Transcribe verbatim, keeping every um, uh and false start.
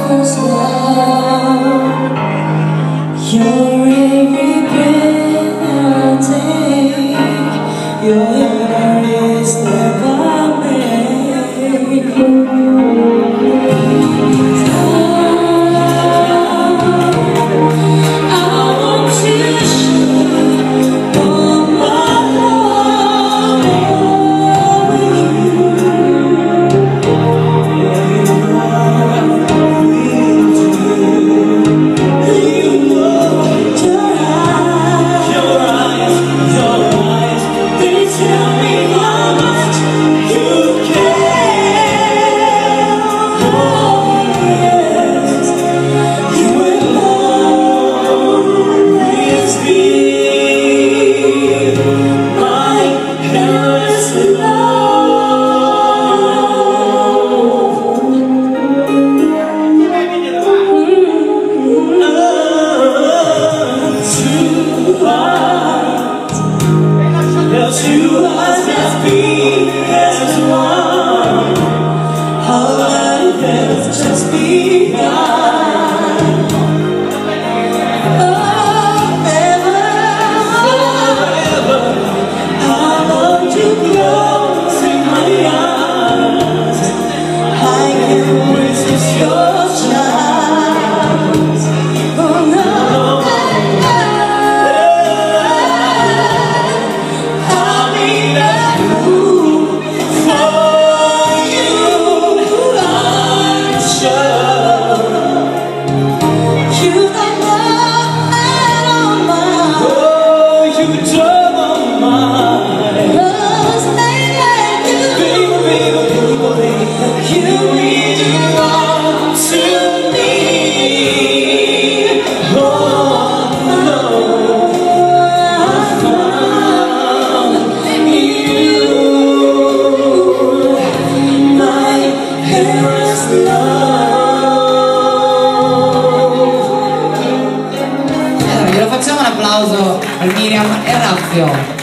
first love. You're every breath I take. You're every step I make. I want to show all my love with you. Two hearts that beat as one. Our life has just begun. Forever, forever, I want you close in my arms. I can't resist your charms. Oh no. Facciamo un applauso a Miriam e Raffio.